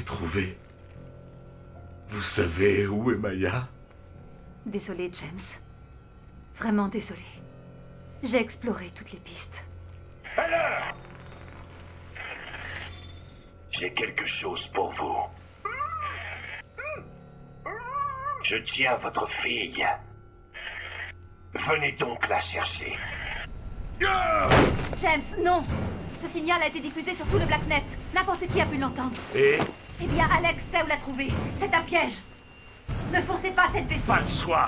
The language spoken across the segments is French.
l'avez trouvée? Vous savez où est Maya? Désolé, James. Vraiment désolé. J'ai exploré toutes les pistes. Alors, j'ai quelque chose pour vous. Je tiens votre fille. Venez donc la chercher. James, non! Ce signal a été diffusé sur tout le Blacknet. N'importe qui a pu l'entendre. Et Eh bien, Alex sait où la trouver. C'est un piège. Ne foncez pas tête baissée. pas de choix.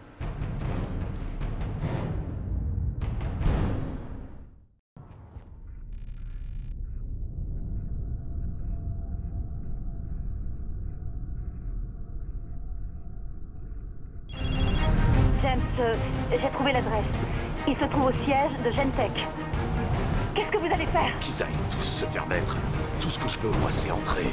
James, j'ai trouvé l'adresse. Il se trouve au siège de Gentek. Qu'est-ce que vous allez faire? Qu'ils aillent tous se faire mettre. Tout ce que je veux, moi, c'est entrer.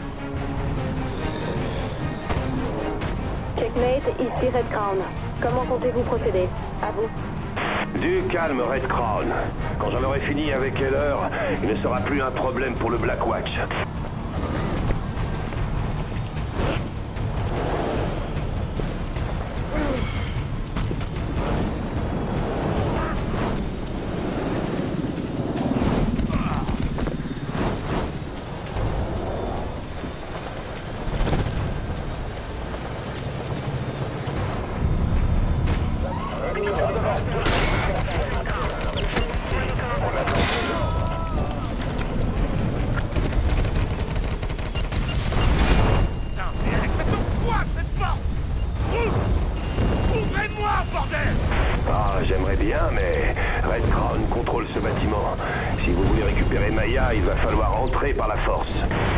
Checkmate, ici Red Crown. Comment comptez-vous procéder? À vous. Du calme, Red Crown. Quand j'en aurai fini avec Heller, il ne sera plus un problème pour le Blackwatch. J'aimerais bien, mais Red Crown contrôle ce bâtiment. Si vous voulez récupérer Maya, il va falloir entrer par la force.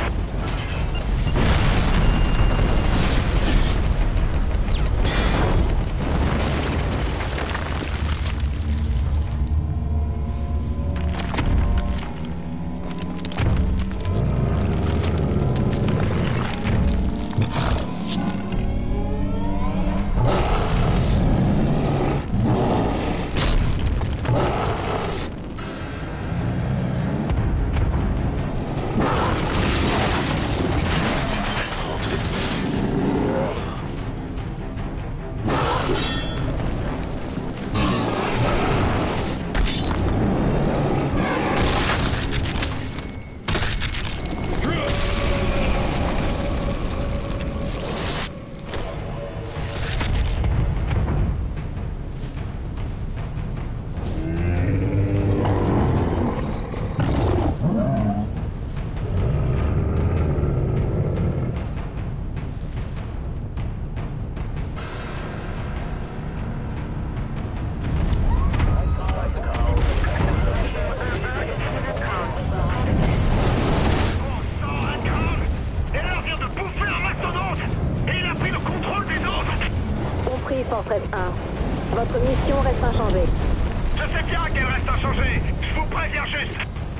Fortress 1. Votre mission reste inchangée. Je sais bien qu'elle reste inchangée. Je vous préviens juste.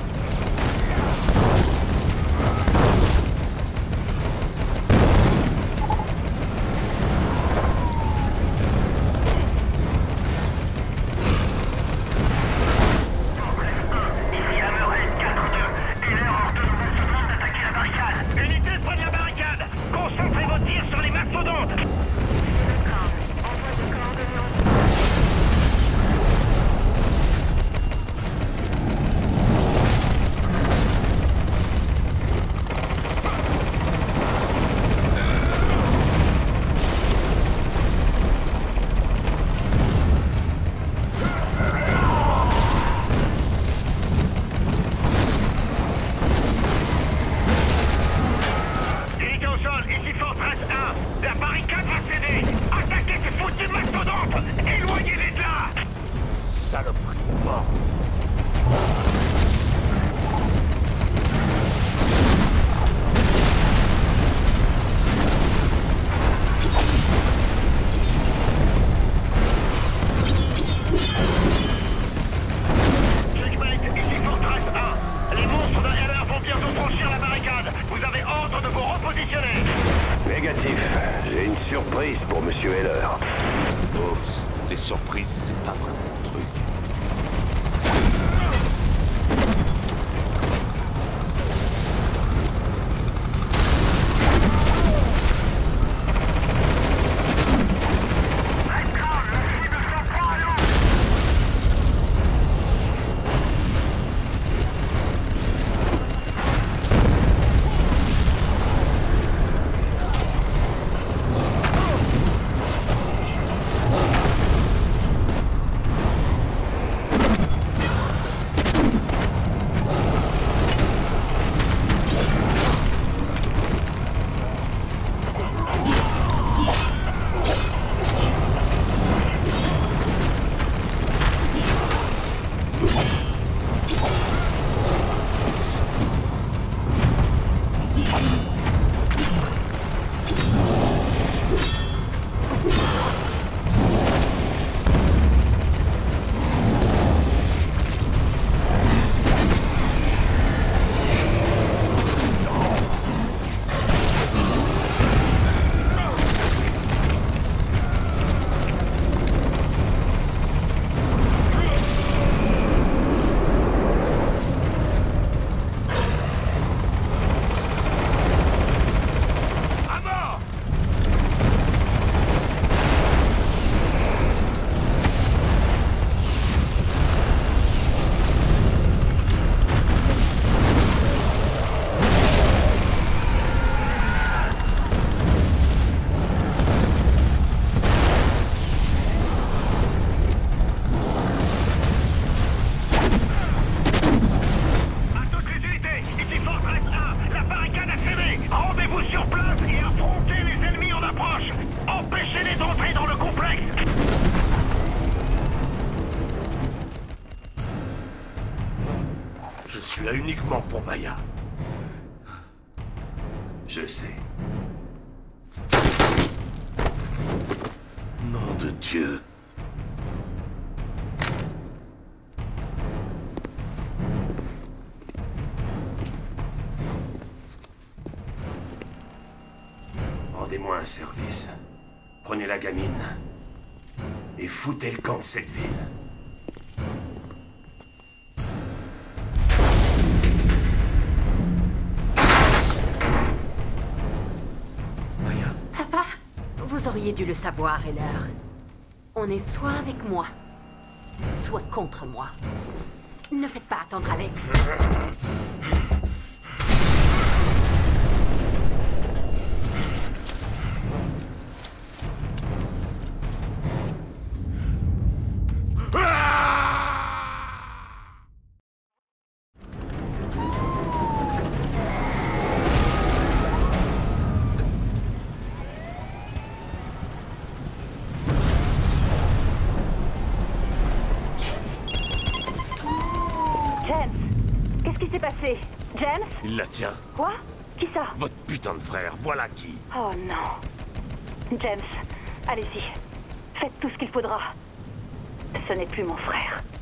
Les surprises, c'est pas vraiment mon truc. suis là uniquement pour Maya. Je sais. Nom de Dieu. Rendez-moi un service. Prenez la gamine et foutez le camp de cette ville. Maya. Papa, vous auriez dû le savoir, Heller. On est soit avec moi, soit contre moi. Ne faites pas attendre Alex. James, qu'est-ce qui s'est passé? James? Il la tient. Quoi? Qui ça? Votre putain de frère, voilà qui. Oh non. James, allez-y. Faites tout ce qu'il faudra. Ce n'est plus mon frère.